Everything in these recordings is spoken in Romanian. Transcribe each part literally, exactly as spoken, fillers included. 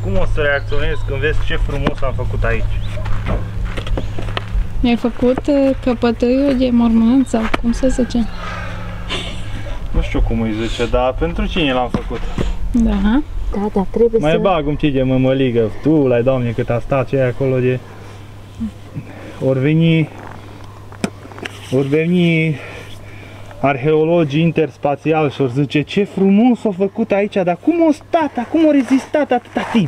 Cum o să reacționezi când vezi ce frumos am făcut aici? Mi-ai făcut căpătâiul de mormânt sau cum se zice? Nu știu cum îi zice, dar pentru cine l-am făcut? Da. Da, da, trebuie Mai să... bag un pic de mămăligă. Tu, la Doamne, cât a stat ce acolo de... Ori veni... Ori veni... arheologii interspațiali și ori zice ce frumos s-a făcut aici, dar cum a stat, dar cum a rezistat atâta timp?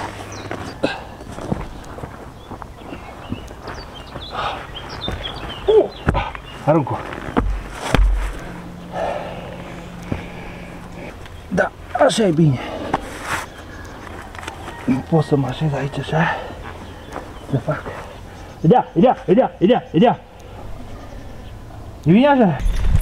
Uh, arunc-o. Da, așa e bine. Pot să mă așez aici așa, să fac. Idea, idea, idea, idea, idea. E bine așa?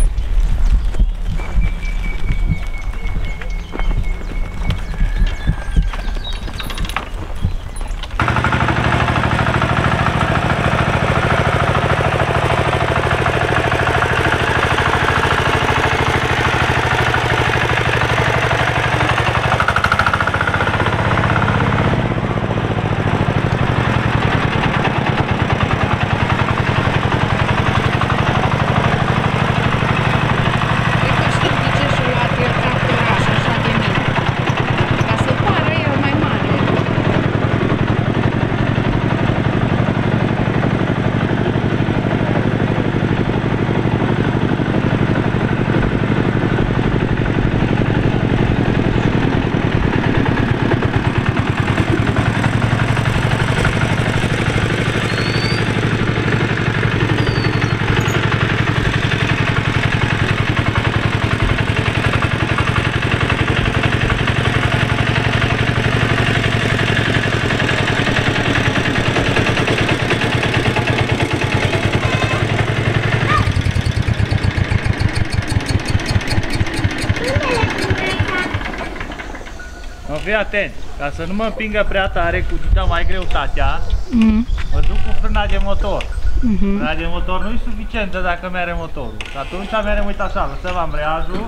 Fii atent, ca să nu mă împingă prea tare cu dita mai greutatea, mm. mă duc cu frâna de motor. Mm-hmm. Frâna de motor nu e suficientă dacă merge motorul. Și atunci mergem, uite așa, lăsăm ambreiajul.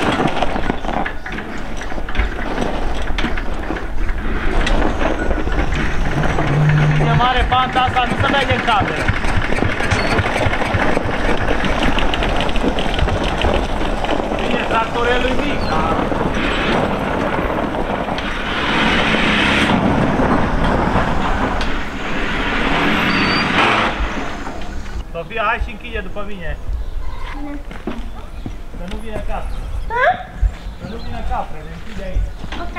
E mare panta asta, nu se vede în cameră. Bine, tractorelul e mic, da? Sofia, hai și închide după mine. Să nu vină capre. Să nu vină capre, le închide aici. Ok.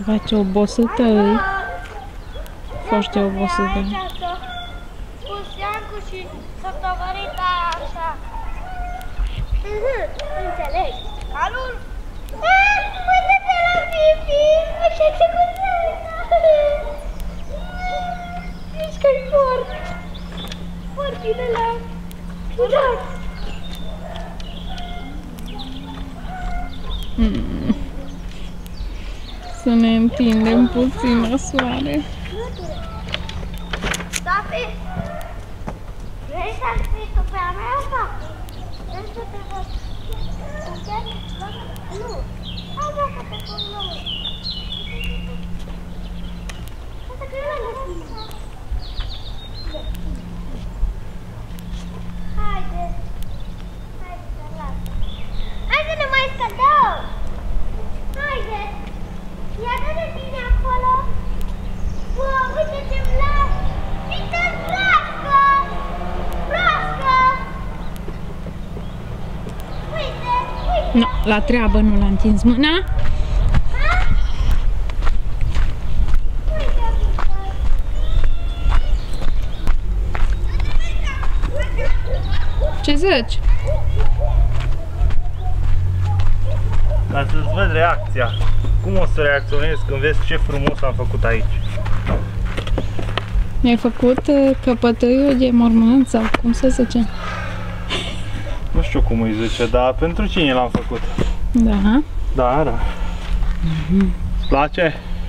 Vai, ce obosită e. Foarte obosită. Cu seancul și săptămânita așa. Înțelegi? Calul? Uite-te la Fifi! Așa ce cuzetă! Ești că-i fort! Fortile la... Uitați! Mm. Să ne întindem puțin la soare. Sofi! Vrei să-l scrii tu pe a mea asta? Vrei să te văd? Nu! Hai vrea să te pun nouă! Asta că e lângă tine! Haide! Haide să las! Hai să ne mai scădăm! Haide! Ia dă-ne bine acolo! Bă, uite ce-mi las! Uite-mi broască! Broască! Uite, uite! No, la treabă nu l-a întins mâna. Ha? Uite, Ce zici? Ca să-ți văd reacția. Cum o să reacționezi când vezi ce frumos am făcut aici? Mi-ai făcut uh, căpătăiul de mormânt sau cum se zice? Nu știu cum îi zice, dar pentru cine l-am făcut? Da. Da, da. Mm-hmm. Îți place?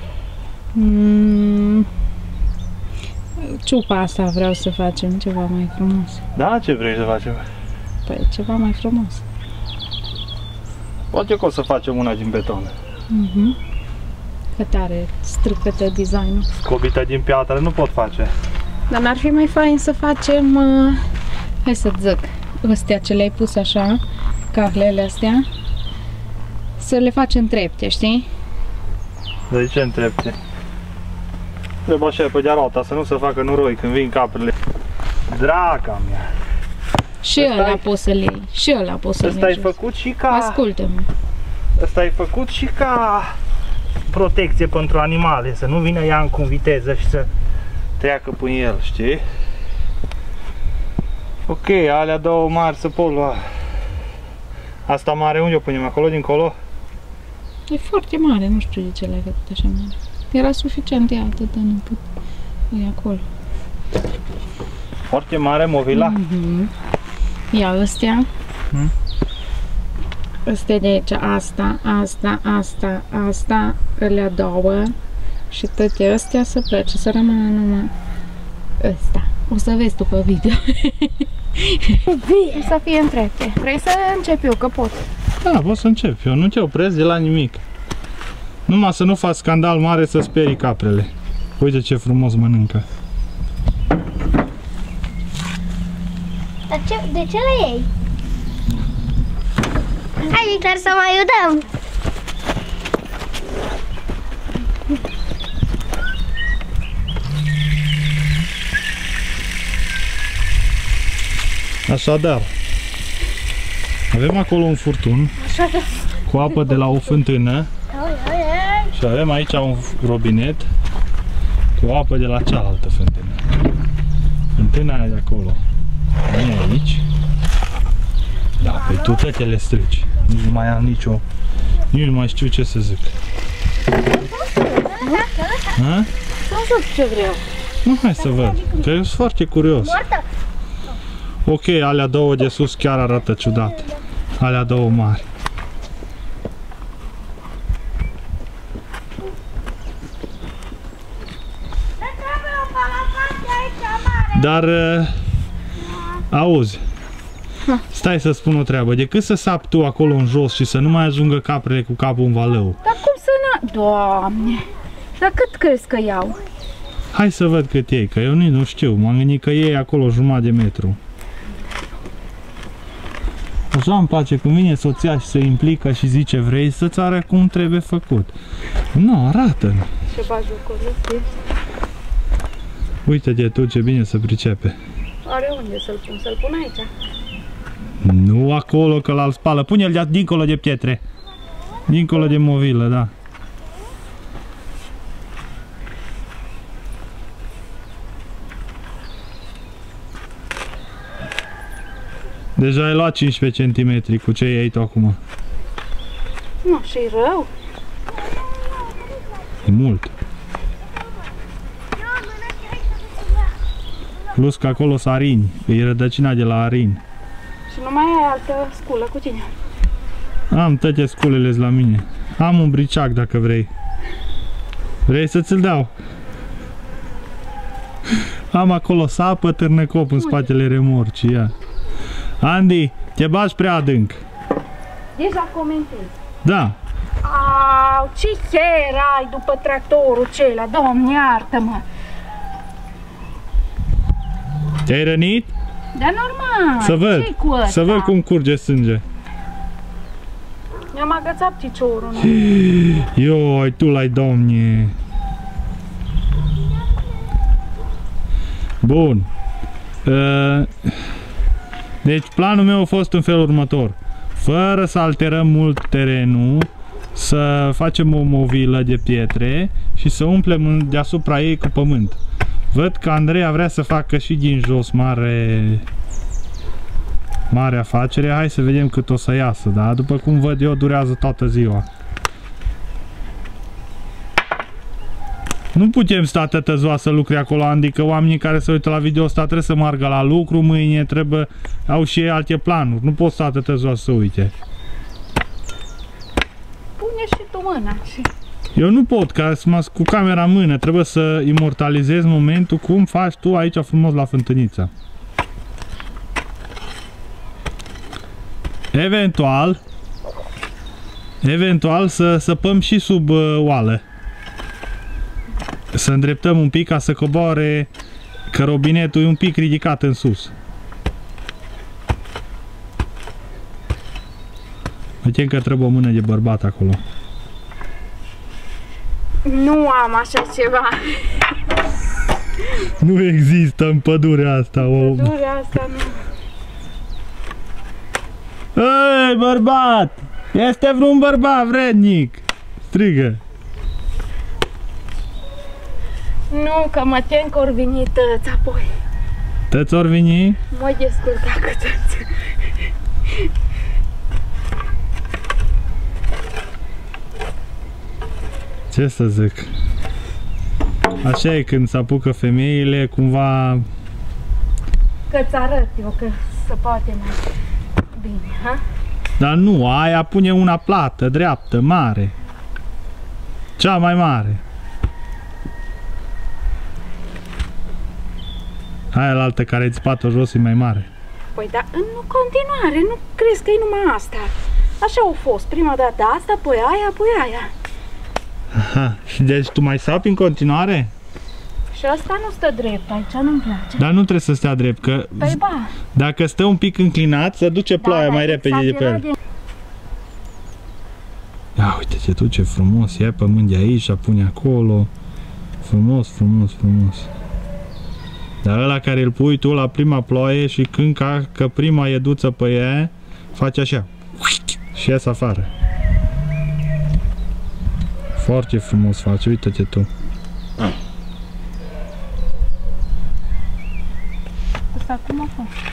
Mm. Ciupa asta vreau să facem ceva mai frumos. Da? Ce vrei să facem? Păi ceva mai frumos. Poate că o să facem una din beton. Mhm. Că tare stricătă designul. Scobită din piatră nu pot face. Dar n-ar fi mai fain să facem, uh, hai să zic, astea ce le-ai pus așa, cahlele astea, să le facem trepte, știi? De ce întrepte? Trebuie așa pe de-arota, să nu se facă noroi când vin caprele. Draca mea! Și Ăsta ăla ai- poți să-l iei, și ăla poți să-l Ăsta iei ai jos. făcut și ca... Ascultă-mă. Ăsta ai făcut și ca protecție pentru animale, să nu vină ea cu viteză și să treacă până el, știi? Ok, alea două mari să pot lua. Asta mare unde o punem? Acolo, dincolo? E foarte mare, nu știu de ce l-ai făcut așa mare. Era suficient de altă de încât e acolo. Foarte mare, movila? Mhm. Ia astea. Hmm? Astea de aici, asta, asta, asta, asta, alea două. Și toate astea să plece, să rămână numai ăsta. O să vezi tu pe video. Să fie întrepte. Vrei să încep eu, că pot. Da, pot să încep. Eu nu te opresc de la nimic. Numai să nu faci scandal mare să sperii caprele. Uite ce frumos mănâncă. Dar ce, de ce le iei? Hai, Victor, să mai udăm! Așadar, avem acolo un furtun Așa că... cu apă de la o fântână Oi, oi, oi. și avem aici un robinet cu apă de la cealaltă fântână. Fântâna aia de acolo nu e aici. Da, păi tu toate le strici. Nici nu mai am nicio... Nici nu mai știu ce să zic. Ha? Nu știu ce vreau. Nu, hai să văd, că eu sunt foarte curios. Moartă? Ok, alea două de sus chiar arată ciudat. Alea două mari. Dar trebuie o palafație aici mare! Dar, uh, auzi, stai să spun o treabă, decât să sapi tu acolo în jos și să nu mai ajungă caprele cu capul în valău, Dar cum să n-a... Doamne! Dar cât crezi că iau? hai să văd cât iei, că eu nici nu știu, m-am gândit că iei acolo jumătate de metru. Așa îmi place când vine soția și se implică și zice vrei să-ți arăt cum trebuie făcut. Nu, arată-mi. Ce bagi acolo? Uite de tu ce bine se pricepe. Are unde să-l pun? Să-l pun aici? Nu acolo, că l-al spală. Pune-l de dincolo de pietre. Dincolo de movilă, da. Deja ai luat cincisprezece centimetri cu ce iei tu acum. Nu, și rău. E mult. Plus că acolo sunt arini, e rădăcina de la arini. Și nu mai ai altă sculă cu tine. Am toate sculele la mine. Am un briceac dacă vrei. Vrei să ți-l dau? Am acolo sapă, târnăcop în spatele remorcii, ia. Andy, te bagi prea adânc. Deja comentez. Da. Au, ce chier ai după tractorul acela, Doamne iartă-mă. Te-ai rănit? Da, normal. Să văd, Ce-i cu ăsta? să văd cum curge sânge. Mi-am agățat piciorul. Ioi, tu l-ai, Doamne. Bun. Deci planul meu a fost în felul următor. Fără să alterăm mult terenul, să facem o movilă de pietre și să umplem deasupra ei cu pământ. Văd că Andreea vrea să facă și din jos mare mare afacere. Hai să vedem cât o să iasă, da? După cum văd eu, durează toată ziua. Nu putem sta atâta ziua să lucre acolo, Andy, că oamenii care se uită la video ăsta trebuie să meargă la lucru, mâine trebuie, au și ei alte planuri. Nu pot sta atâta ziua să se uite. Pune și tu mâna. Și... Eu nu pot, că sunt cu camera în mână, trebuie să imortalizez momentul cum faci tu aici frumos la fântânița. Eventual, eventual să săpăm și sub uh, oală. Să îndreptăm un pic ca să coboare, că robinetul e un pic ridicat în sus. Uite că trebuie o mână de bărbat acolo. Nu am așa ceva. Nu există în pădurea asta o... Pădurea asta nu. Ei, bărbat! Este vreun bărbat vrednic! Strigă! Nu, că mă tem că ori veni tăți apoi. Tăți ori veni? Mă descurca cu tăți. Ce să zic? Așa e când se apucă femeile, cumva... Că-ți arăt eu că se poate mai bine, ha? Dar nu, aia pune una plată, dreaptă, mare. Cea mai mare. Aia la altă care îți spată jos e mai mare. Păi da, în continuare, nu crezi că e numai asta. Așa au fost, prima dată asta, apoi aia, apoi aia. Aha, și deci tu mai sapi în continuare? Și asta nu stă drept, aici nu-mi place. Dar nu trebuie să stea drept, că Păi ba. dacă stă un pic înclinat, se duce ploaia Da, mai da, repede de pe el. de... Ia uite-te tu ce frumos, ia pământ de aici și pune acolo. Frumos, frumos, frumos. Dar ăla care îl pui tu la prima ploaie și când ca că prima ieduță pe ea, face așa. Și ies afară. Foarte frumos face, uite-te tu. Asta cum a fost?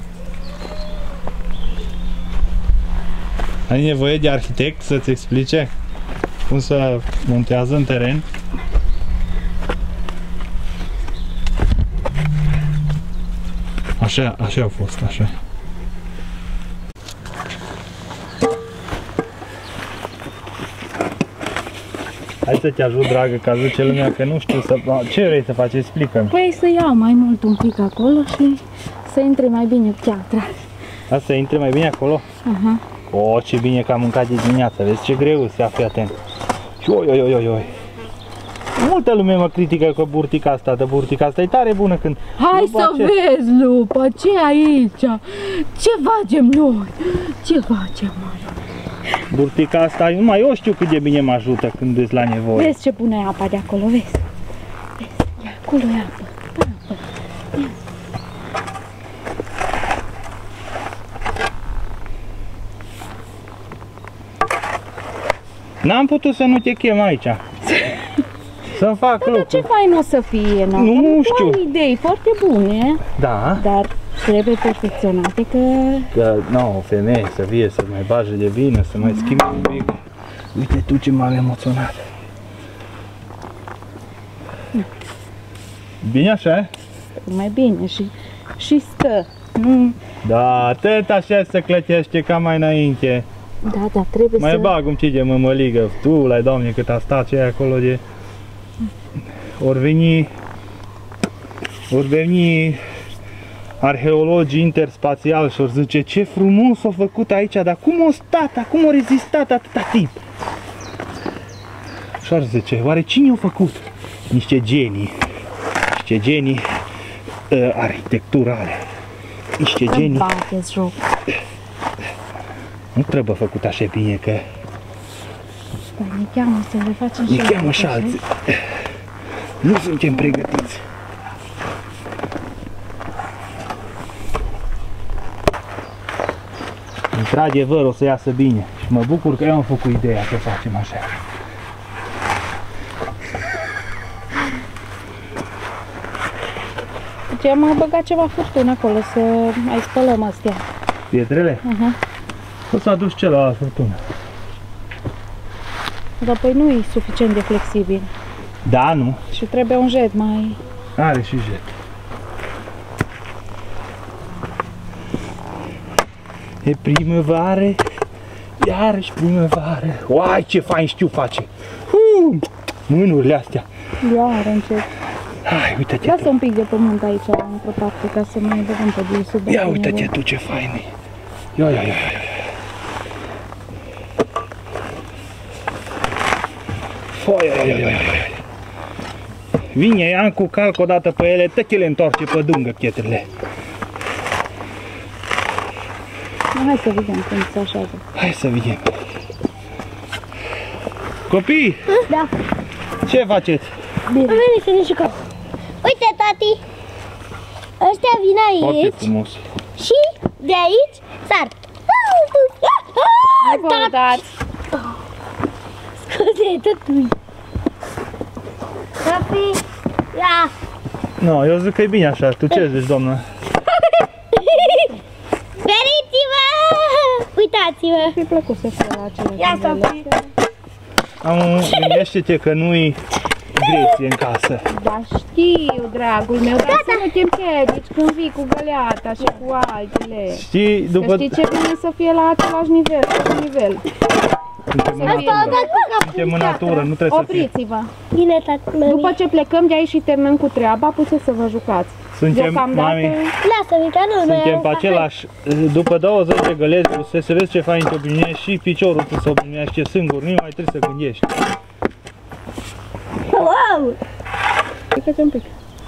Ai nevoie de arhitect să-ți explice cum se montează în teren? Așa, așa a fost, așa. Hai să te ajut, dragă, ca zice lumea că nu știu să... Ce vrei să faci? Explică-mi. Păi să iau mai mult un pic acolo și să intre mai bine piatra. Asta să intre mai bine acolo? Aha. O, ce bine că am mâncat de dimineață, vezi ce greu să fii atent. Și oi, oi, oi, oi. Multă lume mă critică că burtica asta, de burtica asta e tare bună când... Hai să ce... vezi, Lupa, ce aici? Ce facem noi? Ce facem noi? Burtica asta, numai eu știu cât de bine mă ajută când ești la nevoie. Vezi ce pune apa de acolo, vezi? Vezi, ia, acolo e apă. Apă. Ia. N-am putut să nu te chem aici. Să-mi fac Dar lucru. ce fain o să fie, nu? Nu Am știu. idei foarte bune, Da. dar trebuie perfecționate că... Că, nu, o femeie să fie, să mai bage de vină, să mai schimbe un pic. Uite tu ce m-am emoționat. Bine așa? Mai bine și, și stă. Nu... Da, atât așa se clătește ca mai înainte. Da, da, trebuie Mai să... bag un pic de mămăligă. Tu, la Doamne, cât a stat ce acolo de... Ori veni... Ori veni... arheologii interspațiali și ori zice ce frumos a făcut aici, dar cum a stat, cum a rezistat atâta timp? Și ar zice, oare cine a făcut? Niște genii, niște genii uh, arhitecturale, niște Să genii. bateți joc. Nu trebuie făcut așa bine, că Da, ne cheamă să le facem și ne cheamă și alții. Nu suntem pregătiți. Într-adevăr o să iasă bine și mă bucur că eu am făcut ideea să facem așa. Deci am băgat ceva furtun acolo să mai spălăm astea. Pietrele? Uh-huh. O să aduci celălalt furtună. Dar păi nu e suficient de flexibil Da, nu? și trebuie un jet mai... Are și jet. E primăvară, iarăși primăvară. Uai, ce fain știu face! Uh, mânurile astea. Iar încet. Hai, uite-te Lasă tu. un pic de pământ aici, într-o parte, ca să mai băgăm pe din sub. Ia uite-te tu ce fain e. Ia, ia, ia, ia. Foi, ia, ia, ia, ia. Vine Ian cu calc odată pe ele, tăche le întoarce pe dungă pietrele. Hai să vedem cum se așează. Hai să vedem. Copii, Da. ce faceți? Bine. Am venit să ne jucăm. Uite, tati. Ăștia vin Foarte aici frumos. și de aici sar. Nu vă uitați! Scuze, tătui. Papi, ia. No, eu zic că e bine așa. Tu ce zici, doamnă? Feriți-vă! Uitați-vă. Mi-a plăcut să fie la acele Ia, candele. Sofi. Am gândește-te că nu-i greție în casă. Da, știu, dragul meu, dar să nu te împiedici când vii cu găleata și cu altele. Știi, Că după... știi ce bine să fie la același nivel, la nivel. Suntem în Asta natură. o dat cu capul. Suntem în natură, nu trebuie să fie. Opriți-vă. Bine, tati, mami. După ce plecăm de aici și terminăm cu treaba, puteți să vă jucați. Suntem, Deocamdată, mami, Lasă-mi, că nu, noi suntem am pe cafea. același... După douăzeci de găleți, o să se vezi ce fain te obișnuiești și piciorul trebuie să obișnuiești singur, nu mai trebuie să gândești. Wow! pică-te un pic.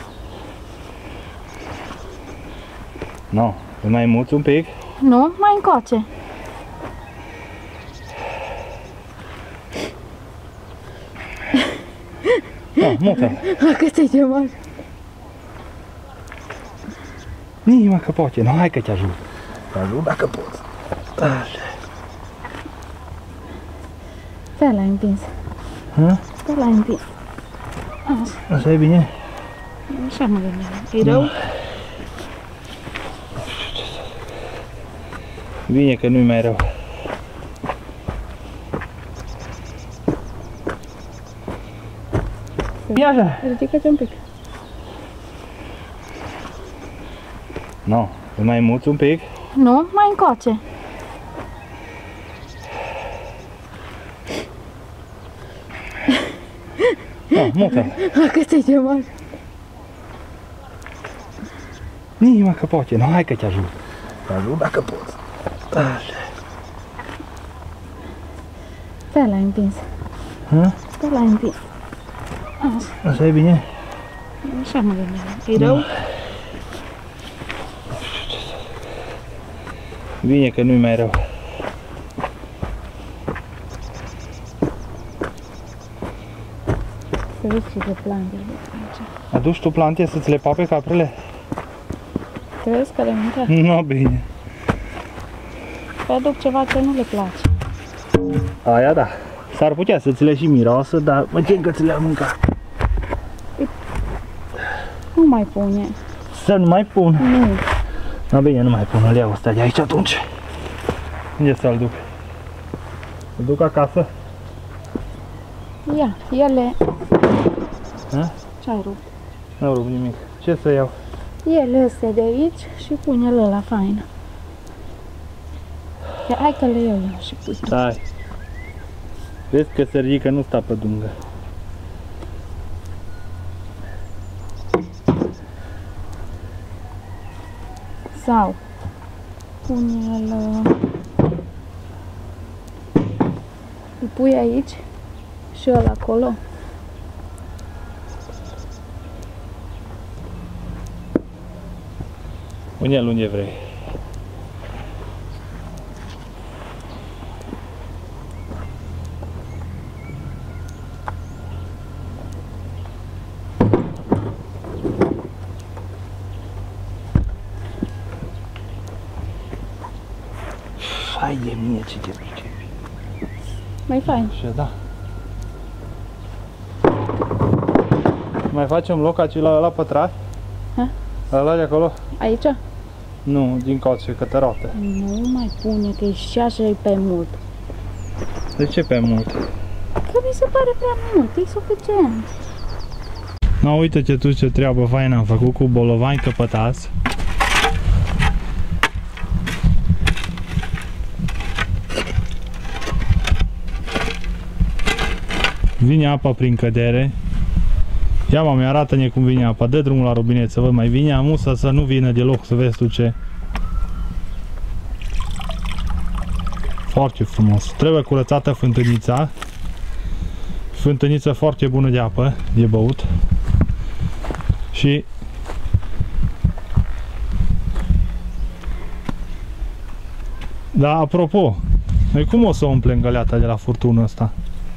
Nu, no, mai muți un pic. Nu, mai încoace. Nu, mută. Cât e de mare. Nici mă că poate, nu, hai că te ajut. Te ajut dacă poți. Așa. Stai la împins. Hă? Stai la împins. Așa, Așa e bine? așa mă gândeam. E rău? Bine că nu-i mai rău. Ia așa. Ridică-te un pic. Nu, no, mai muți un pic. Nu, mai încoace. Nu, mută. Cât e de mare. Nici mă că poate, nu, hai că te ajut. Te ajut dacă poți. Așa. Stai la împins. Hă? Stai la împins. Așa, Așa e bine? așa mă gândeam. E rău? Bine că nu-i mai rău. Să vezi ce de plante aici. Aduci tu plante să ți le pape caprele? Să vezi că le mâncat. Nu, bine. Păi aduc ceva ce nu le place. Aia da. S-ar putea să ți le și miroasă, dar mă tem că ți le-ar mânca. Nu mai pune. Să nu mai pun. Nu. Na bine, nu mai pun leaua ăsta de aici atunci. Unde să-l duc? Îl duc acasă? Ia, ele... Ha? Ce-ai rupt? Nu rup nimic. Ce să iau? Ele astea de aici și pune-l ăla fain. Ia, hai că le iau eu și pui. Hai. Vezi că se ridică, nu sta pe dungă. Sau pune-l... Îl pui aici și ăla acolo. Pune-l unde vrei. Hai de mine ce te pricepi. Mai fain. Și da. Mai facem loc acela ăla pătrat? Ha? Ăla de acolo? Aici? Nu, din cauță că te roată. Nu mai pune, că e și așa e pe mult. De ce pe mult? Că mi se pare prea mult, e suficient. No, uite-te tu ce treabă faină am făcut cu bolovani căpătați. Vine apa prin cădere. Ia mami, arată-ne cum vine apa, dă drumul la robinet să văd, mai vine amusa să nu vină deloc, să vezi tu ce. Foarte frumos. Trebuie curățată fântânița. Fântâniță foarte bună de apă, de băut. Și da, apropo, noi cum o să umplem găleata de la furtună asta?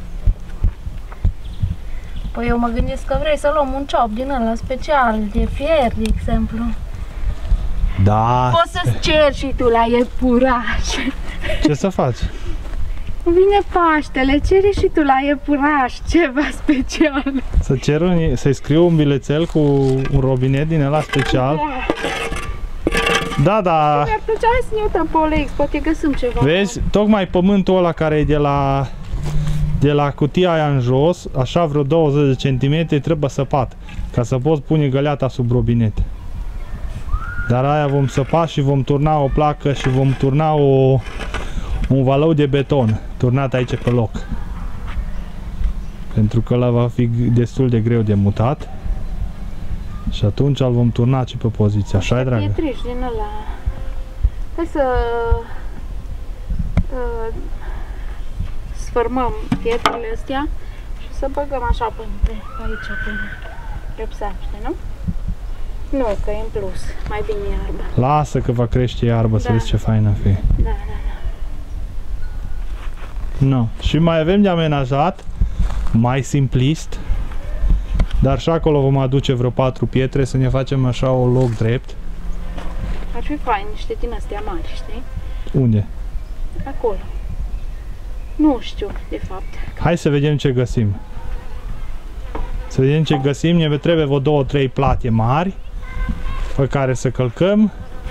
Păi eu mă gândesc că vrei să luăm un ciop din ăla special, de fier, de exemplu. Da. Poți să-ți ceri și tu la iepuraș. Ce să faci? Vine Paștele, cere și tu la iepuraș ceva special. Să cer un, să-i scriu un bilețel cu un robinet din ăla special. Da, da. Mi-ar plăcea să ne uităm pe O L X, poate găsim ceva. Vezi, tocmai pământul ăla care e de la de la cutia aia în jos, așa vreo douăzeci de centimetri, trebuie săpat ca să poți pune găleata sub robinet. Dar aia vom săpa și vom turna o placă și vom turna o, un valou de beton turnat aici pe loc. Pentru că ăla va fi destul de greu de mutat. Și atunci îl vom turna și pe poziție. Așa e, dragă? Pietriș din ăla. Hai să uh, sfărmăm pietrele astea și să băgăm așa până pe aici, până repsaște, nu? Nu, că e în plus. Mai bine iarbă. Lasă că va crește iarbă, da. Să vezi ce faină fi. Da, da, da. No. Și mai avem de amenajat, mai simplist, dar și acolo vom aduce vreo patru pietre să ne facem așa o loc drept. Ar fi fain niște din astea mari, știi? Unde? Acolo. Nu știu, de fapt. Hai să vedem ce găsim. Să vedem ce găsim. Ne trebuie vreo două, trei plate mari pe care să călcăm.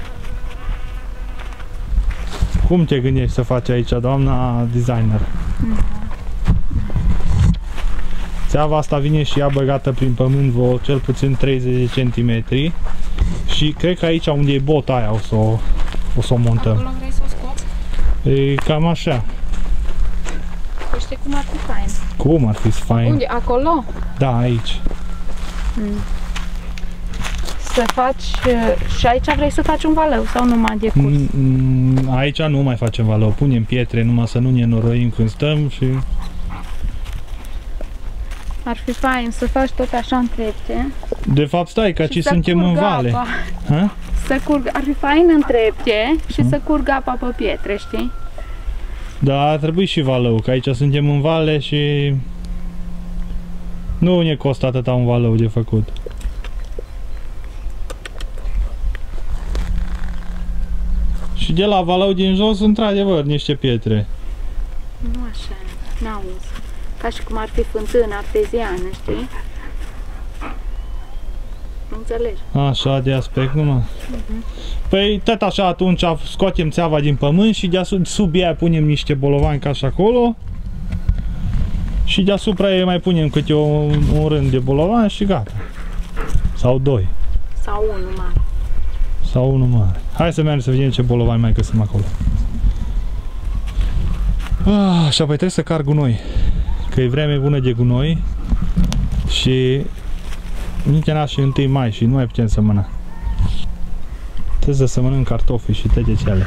Cum te gândești să faci aici, doamna designer? Mm-hmm. Țeava asta vine și ea băgată prin pământ vreo cel puțin treizeci de centimetri. Și cred că aici unde e bota aia o să o, o, să o montăm. Acolo vrei să o scoți? E cam așa. Știi cum ar fi fain? Cum ar fi fain? Unde? Acolo? Da, aici. Mm. Să faci... Și aici vrei să faci un valeu sau numai de curs? Mm, aici nu mai facem valeu, punem pietre numai să nu ne noroim când stăm și... Ar fi fain să faci tot așa în trepte. De fapt, stai, că aici suntem în vale. Ha? Să curg... Ar fi fain în trepte și hmm. să curgă apa pe pietre, știi? Da, ar trebui și valeu, că aici suntem în vale și... Nu ne costă atâta un valeu de făcut. Și de la valeu din jos, într-adevăr, niște pietre. Nu așa, n-auzi. Ca și cum ar fi fântână arteziană, știi? înțelegi. Așa, de aspect numai. Uh-huh. Păi tot așa atunci scoatem țeava din pământ și deasupra, sub ea punem niște bolovani ca și acolo. Și deasupra ei mai punem câte un, un rând de bolovani și gata. Sau doi. Sau unul mare. Sau unul mare. Hai să mergem să vedem ce bolovani mai găsim acolo. Ah, și apoi trebuie să car gunoi. Că e vreme bună de gunoi. Și nici n-a și întâi mai și nu mai putem să mână. Trebuie să mănânc cartofi și toate cele.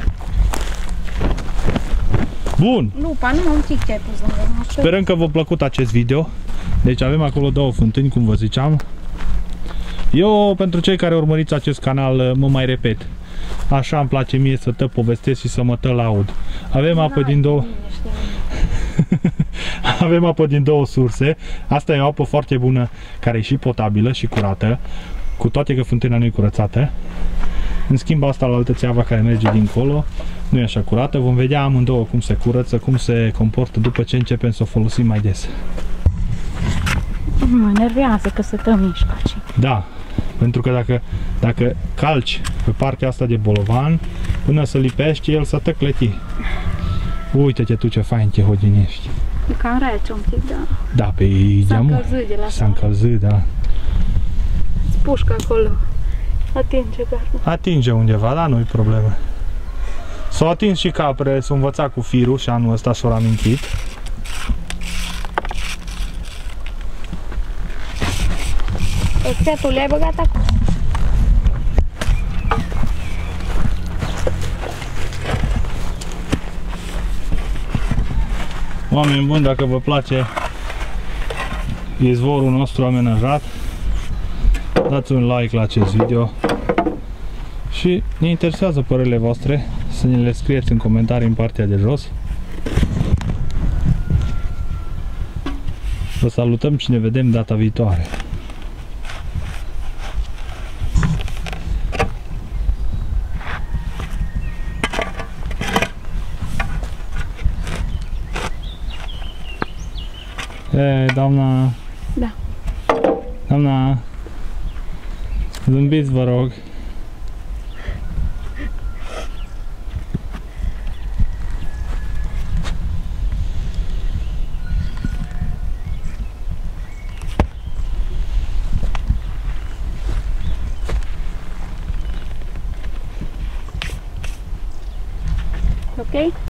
Bun! Lupa, nu un pic ce-ai pus lângă noastră. Sperăm că v-a plăcut acest video. Deci avem acolo două fântâni, cum vă ziceam. Eu, pentru cei care urmăriți acest canal, mă mai repet. Așa îmi place mie să te povestesc și să mă te laud. Avem apă din două... Avem apă din două surse. Asta e o apă foarte bună, care e și potabilă și curată, cu toate că fântâna nu e curățată. În schimb, asta la altă țeava care merge dincolo nu e așa curată. Vom vedea amândouă cum se curăță, cum se comportă după ce începem să o folosim mai des. Mă nervează că se tă mișcă. Da, pentru că dacă, dacă calci pe partea asta de bolovan, până să lipești, el să te clăti. Uite-te tu ce fain te hodinești. E cam rece un pic, da. Da, pe S-a încălzit de la S-a încălzit, da. Îți pușcă acolo. Atinge gardul. Atinge undeva, da, nu-i problemă. S-au atins și caprele, s-au învățat cu firul și anul ăsta s-au amintit. Ăstea tu le-ai băgat acolo. Oameni buni, dacă vă place izvorul nostru amenajat, dați un like la acest video și ne interesează părerile voastre, să ne le scrieți în comentarii în partea de jos. Vă salutăm și ne vedem data viitoare. E, doamna... Da. Doamna... Zâmbiți, vă rog. Ok?